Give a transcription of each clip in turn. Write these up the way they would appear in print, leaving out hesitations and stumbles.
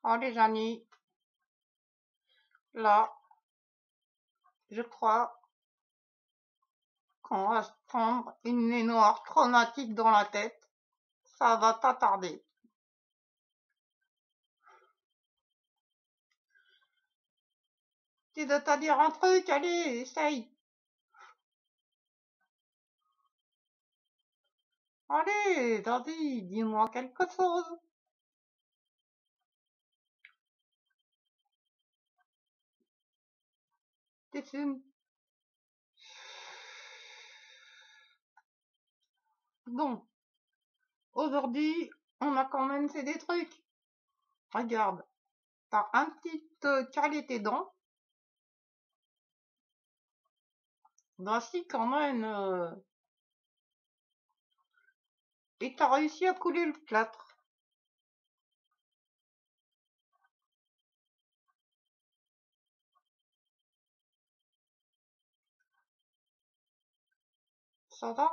Oh les amis, là, je crois qu'on va se prendre une nuit noire traumatique dans la tête. Ça va pas tarder. Tu dois te dire un truc, allez, essaye. Allez, vas-y, dis-moi quelque chose. Tu fumes. Bon, aujourd'hui, on a quand même fait des trucs. Regarde, t'as un petit calé tes dents. Voici quand même. Et t'as réussi à couler le plâtre. Ça va?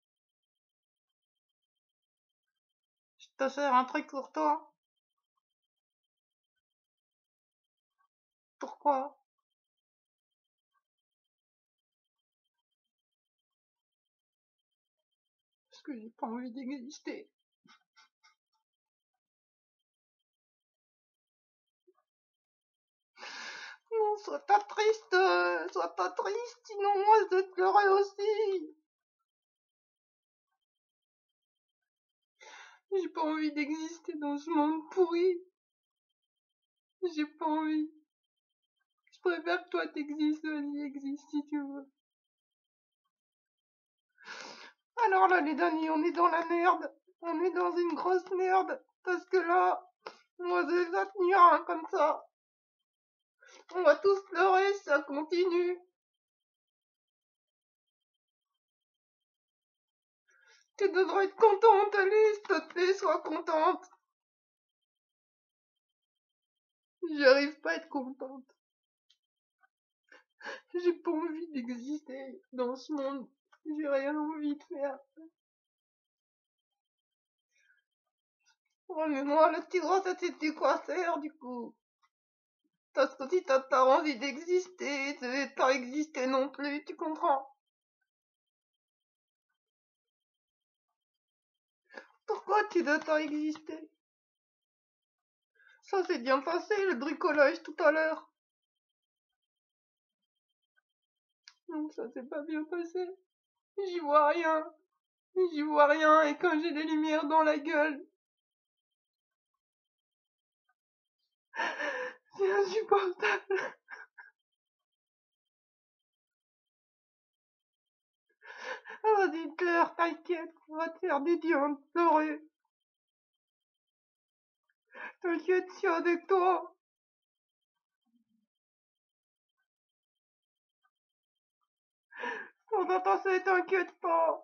Je te faire un truc pour toi. Pourquoi? Parce que j'ai pas envie d'exister. Non, sois pas triste, sinon moi je vais pleurer aussi. J'ai pas envie d'exister dans ce monde pourri. J'ai pas envie. Je préfère que toi t'existes, vas-y, existe si tu veux. Alors là, les amis, on est dans la merde. On est dans une grosse merde. Parce que là, moi je vais pas tenir hein, comme ça. On va tous pleurer si ça continue. Tu devrais être contente, Alice, s'il te plaît, sois contente. J'arrive pas à être contente. J'ai pas envie d'exister dans ce monde. J'ai rien envie de faire. Oh, mais moi, le petit gros, ça c'était quoi faire, du coup? Parce que si t'as pas envie d'exister, tu veux pas exister non plus, tu comprends? Pourquoi tu dois pas exister? Ça s'est bien passé, le bricolage tout à l'heure. Non, ça s'est pas bien passé. J'y vois rien. J'y vois rien, et quand j'ai des lumières dans la gueule, c'est insupportable. Ah, vas-y, pleure, t'inquiète, on va te faire des diamants pleurer. T'inquiète, je suis avec toi. On va passer, t'inquiète pas.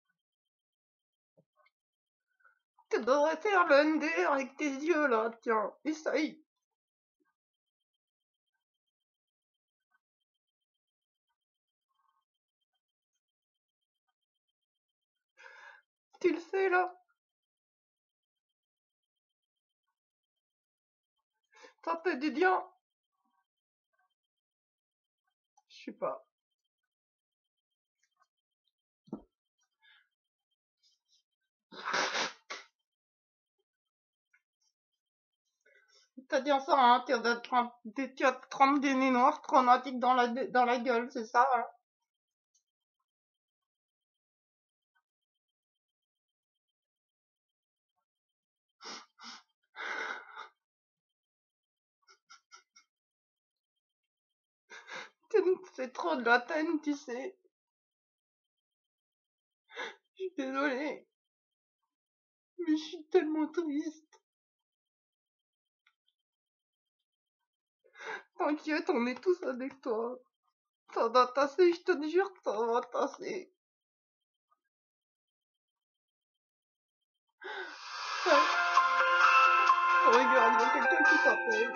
Tu devrais faire le NDR avec tes yeux là, tiens, essaye. Tu le fais là? Ça fait du bien? Je sais pas. T'as dit ça, hein, tu vas te tremper des nez noirs traumatiques dans la gueule, c'est ça, hein? Tu me fais trop de la peine, tu sais. Je suis désolée, mais je suis tellement triste. T'inquiète, on est tous avec toi. Ça va passer, je te jure que ça va passer. Ouais. Regarde, il y a quelqu'un qui t'appelle.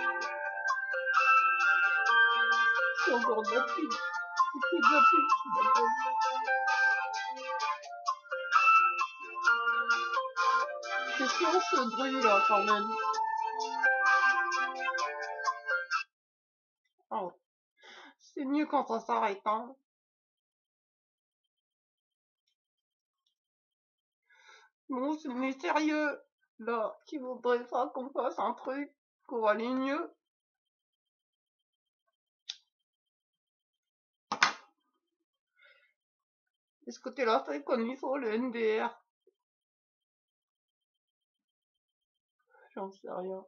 C'est encore de la pub. C'est de la pub qui m'appelle. C'est chiant ce bruit là quand même. Oh, c'est mieux quand ça s'arrête, hein. Bon, mais sérieux, là, qui voudrait pas qu'on fasse un truc pour aller mieux? Est-ce que tu l'as fait comme il faut, le NDR? J'en sais rien.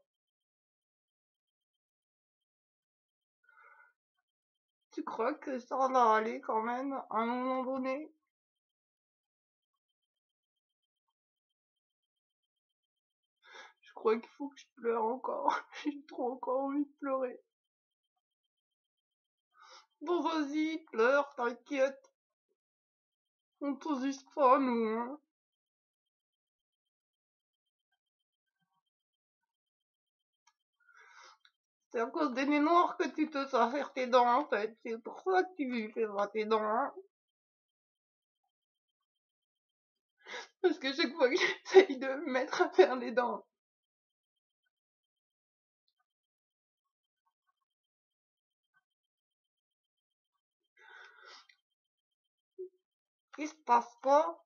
Tu crois que ça va aller quand même, à un moment donné? Je crois qu'il faut que je pleure encore. J'ai trop encore envie de pleurer. Bon, vas-y, pleure, t'inquiète. On t'osiste pas, nous, hein. C'est à cause des nez noirs que tu te sers faire tes dents, en fait. C'est pour ça que tu fais pas tes dents, hein. Parce que chaque fois que j'essaye de me mettre à faire les dents, il se passe pas.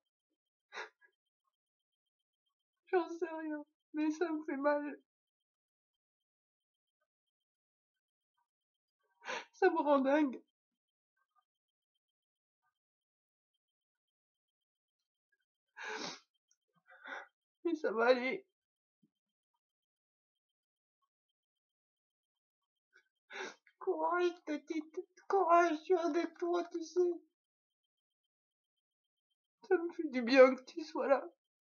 J'en sais rien. Mais ça me fait mal. Ça me rend dingue. Mais ça va aller. Courage, petite. Courage, je suis avec toi, tu sais. Ça me fait du bien que tu sois là.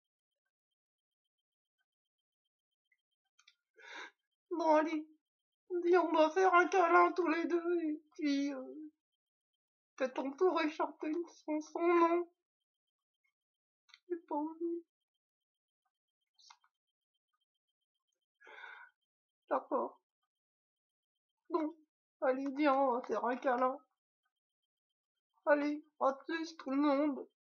Bon, allez. Dis, on va faire un câlin tous les deux. Et puis, t'as ton tour et chanter une chanson, non? J'ai pas envie. D'accord. Bon. Allez, viens, on va faire un câlin. Allez, à plus tout le monde.